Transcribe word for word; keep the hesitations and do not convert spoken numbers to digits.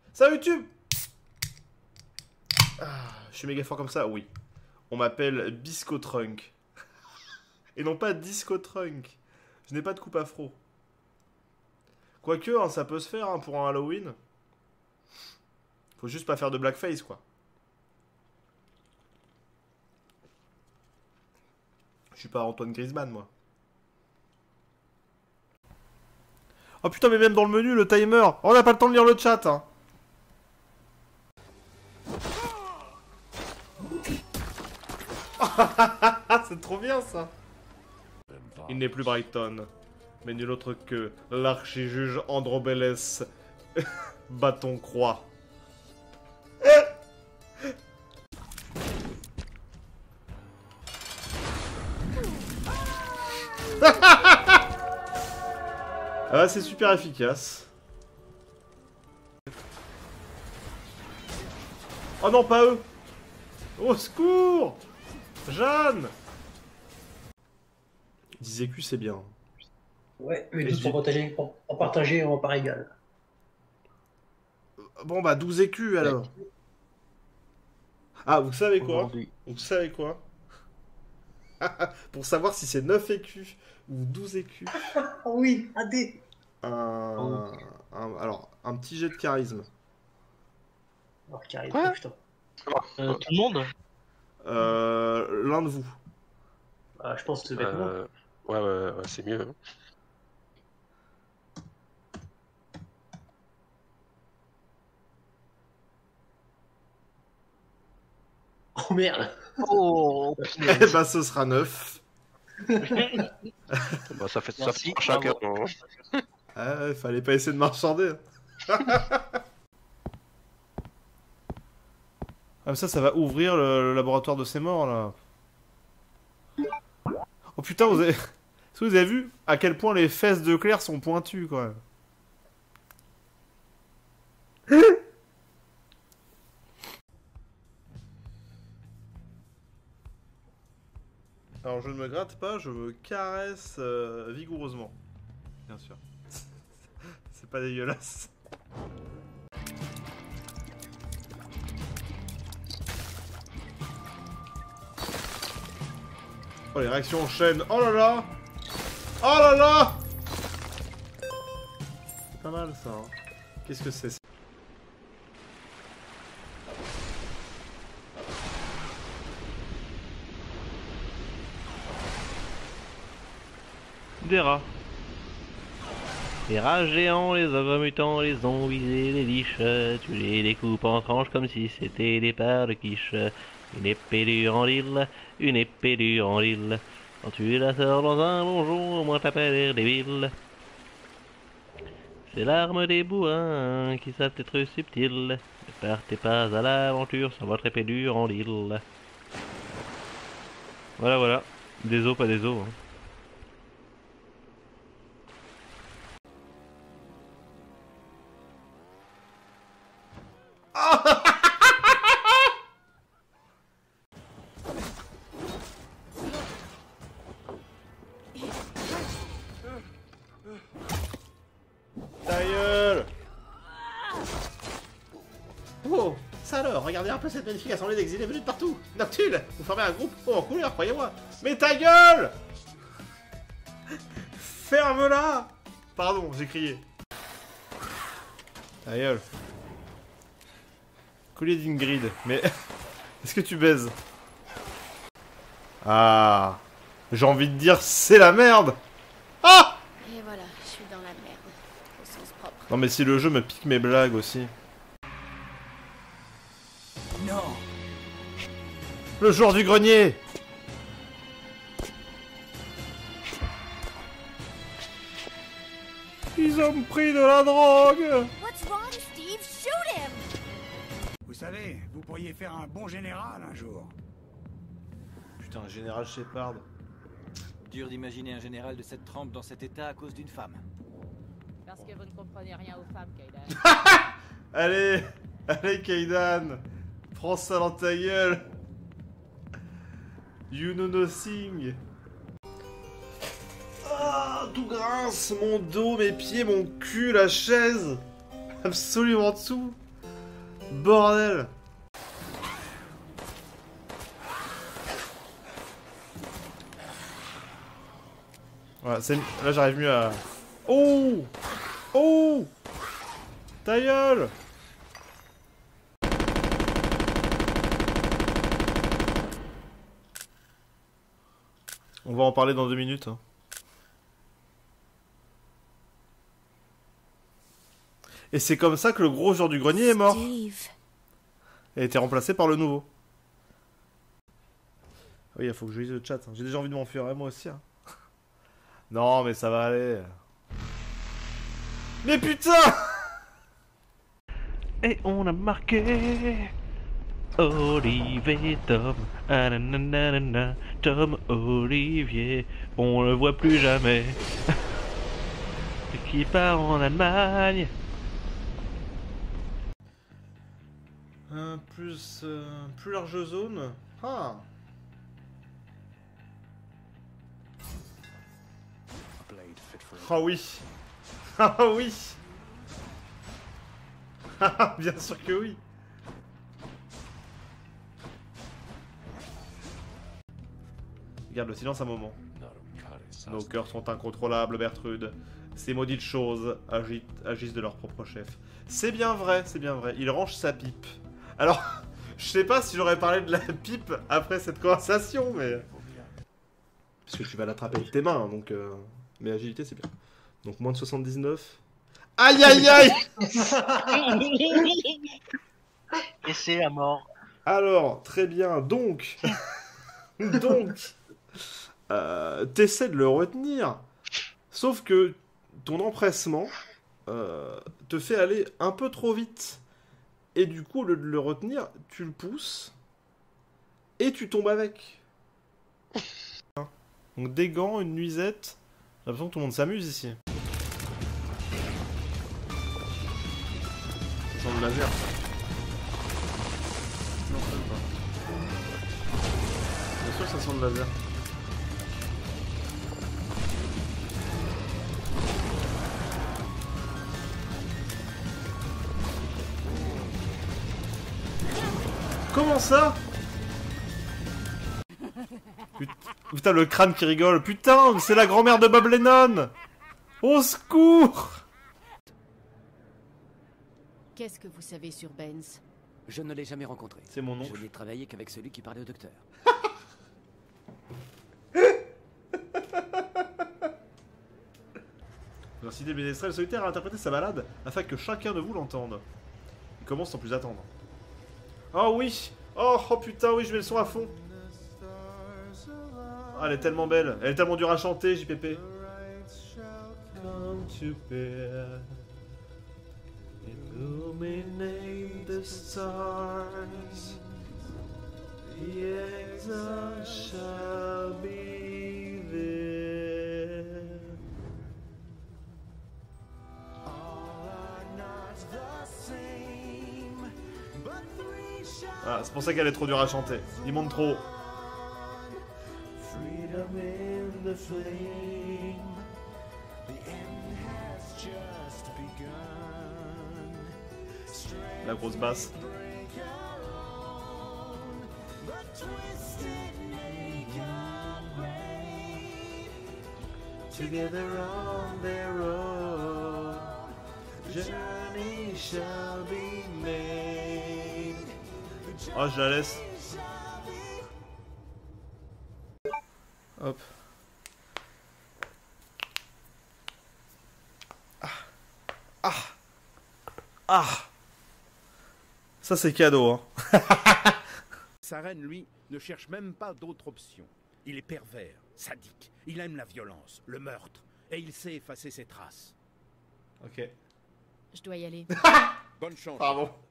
Salut YouTube. Ah, je suis méga fort comme ça, oui. On m'appelle Bisco Trunk. Et non pas Disco Trunk. Je n'ai pas de coupe afro. Quoique, hein, ça peut se faire hein, pour un Halloween. Faut juste pas faire de blackface, quoi. Je suis pas Antoine Griezmann, moi. Oh putain, mais même dans le menu, le timer. Oh, on n'a pas le temps de lire le chat, hein. C'est trop bien, ça. Il n'est plus Brighton, mais nul autre que l'archijuge Androbélès Bâton Croix. Ah, c'est super efficace. Oh non, pas eux. Au secours, Jeanne. dix écus, c'est bien. Ouais, mais tous pour partager, pour, pour partager en part égale. Bon bah douze écus alors. Ouais. Ah, vous savez quoi? Vous savez quoi? Pour savoir si c'est neuf écus ou douze écus. Oui, A D. Un... Oh. un... Alors, un petit jet de charisme. Alors, charisme, oh, putain. Euh, tout le monde euh, L'un de vous. Ah, je pense que c'est avec euh... moi. Ouais, ouais, ouais, c'est mieux. Hein. Oh merde. Oh, eh bah ce sera neuf. Bah ça fait ça pour chacun. Ah, il fallait pas essayer de marchander. Comme ça, ça va ouvrir le, le laboratoire de ces morts là. Oh putain, vous avez... Est-ce que vous avez vu à quel point les fesses de Claire sont pointues quand même? Alors je ne me gratte pas, je me caresse euh, vigoureusement. Bien sûr. C'est pas dégueulasse. Oh les réactions en chaîne. Oh là là. Oh là là. C'est pas mal ça. Hein. Qu'est-ce que c'est? Des rats. Les rats géants, les ogres mutants, les zombies et les liches, tu les découpes en tranches comme si c'était des parts de quiche. Une épée dure en l'île, une épée dure en l'île. Quand tu la sors dans un bonjour, au moins t'as pas l'air débile. C'est l'arme des bourrins qui savent être subtils. Ne partez pas à l'aventure sans votre épée dure en l'île. Voilà, voilà. Des os, pas des os. Hein. Ta gueule! Oh, ça alors, regardez un peu cette magnifique assemblée d'exilés venus de partout! Noctule, vous formez un groupe haut en couleur, croyez-moi! Mais ta gueule! Ferme-la! Pardon, j'ai crié. Ta gueule. Collier d'Ingrid, mais... Est-ce que tu baises? Ah... J'ai envie de dire, c'est la merde! Ah! Et voilà, je suis dans la merde, au sens propre. Non mais si le jeu me pique mes blagues aussi. Non. Le jour du grenier! Ils ont pris de la drogue! What's wrong, Steve? Shoot him! Vous savez, vous pourriez faire un bon général un jour. Putain, général Shepard. Dur d'imaginer un général de cette trempe dans cet état à cause d'une femme. Parce que vous ne comprenez rien aux femmes, Kaidan. Allez! Allez, Kaidan! Prends ça dans ta gueule! You know nothing! Ah, tout grince! Mon dos, mes pieds, mon cul, la chaise! Absolument tout! Bordel. Voilà, c'est... Là j'arrive mieux à... Oh. Oh. Ta gueule. On va en parler dans deux minutes. Hein. Et c'est comme ça que le gros joueur du grenier est mort. Steve. Il a été remplacé par le nouveau. Oui, il faut que je lise le chat. J'ai déjà envie de m'enfuir, hein, moi aussi. Hein. Non, mais ça va aller. Mais putain! Et on a marqué Olivier Tom. Ah, nanana, Tom Olivier. On le voit plus jamais. Qui part en Allemagne. Un plus, euh, plus large zone. Ah. Ah oui. Ah oui. Bien sûr que oui. Garde le silence un moment. Nos cœurs sont incontrôlables, Bertrude. Ces maudites choses agitent, agissent de leur propre chef. C'est bien vrai, c'est bien vrai. Il range sa pipe. Alors, je sais pas si j'aurais parlé de la pipe après cette conversation, mais... Parce que tu vas l'attraper avec tes mains, donc... Euh... Mais agilité, c'est bien. Donc moins de soixante-dix-neuf. Aïe aïe aïe. Et c'est la mort. Alors, très bien, donc... donc... Euh, T'essaies de le retenir. Sauf que ton empressement euh, te fait aller un peu trop vite. Et du coup, au lieu de le retenir, tu le pousses. Et tu tombes avec. Donc des gants, une nuisette. J'ai l'impression que tout le monde s'amuse ici. Ça sent le laser. Non, ça pas. Bien sûr que ça sent le laser. Comment ça? Putain, le crâne qui rigole. Putain, c'est la grand-mère de Bob Lennon. Au secours. Qu'est-ce que vous savez sur Benz? Je ne l'ai jamais rencontré. C'est mon oncle. Je n'ai travaillé qu'avec celui qui parlait au docteur. Merci des Ménestrel solitaire à interpréter sa balade afin que chacun de vous l'entende. Il commence sans plus attendre. Oh oui. Oh, oh putain, oui, je mets le son à fond. Ah, elle est tellement belle. Elle est tellement dure à chanter, J P P. Come to bear, illuminate the stars. The exile shall be there. Ah, c'est pour ça qu'elle est trop dure à chanter. Il monte trop. La grosse basse. Together on their road, journey shall be made. Oh, je la laisse. Hop. Ah. Ah. Ah. Ça c'est cadeau, hein. Sa reine, lui, ne cherche même pas d'autre option. Il est pervers, sadique. Il aime la violence, le meurtre. Et il sait effacer ses traces. Ok. Je dois y aller. Bonne chance. Pardon.